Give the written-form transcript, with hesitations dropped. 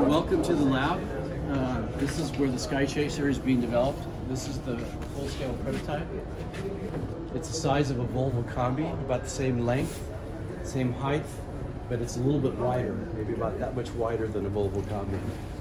Welcome to the lab. This is where the Sky Chaser is being developed. This is the full-scale prototype. It's the size of a Volvo Combi, about the same length, same height, but it's a little bit wider, maybe about that much wider than a Volvo Combi.